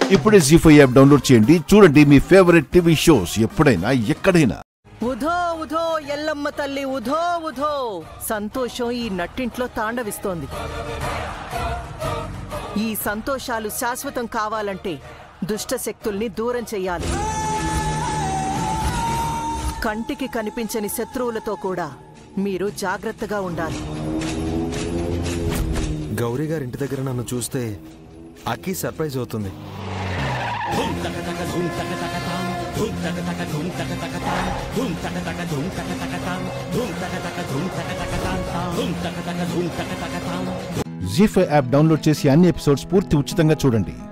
ఇప్పుడే Zee app download చేయండి. చూడండి మీ ఫేవరెట్ టీవీ షోస్ ఎప్పుడైనా ఎక్కడైనా. ఉధో ఉధో ఎల్లమ్మ తల్లి ఉధో ఉధో. సంతోషం ఈ నట్టింట్లో తాండవిస్తోంది. ఈ సంతోషాలు శాశ్వతం కావాలంటే దుష్ట శక్తుల్ని దూరం చెయ్యాలి. కంటికి కనిపించని శత్రువులతో కూడా మీరు జాగ్రత్తగా ఉండాలి. గౌరీ గారి ఇంటి దగ్గర నన్ను చూస్తే అక్కి సర్ప్రైజ్ అవుతుంది. Zee యాప్ డౌన్లోడ్ చేసి అన్ని ఎపిసోడ్స్ పూర్తి ఉచితంగా చూడండి.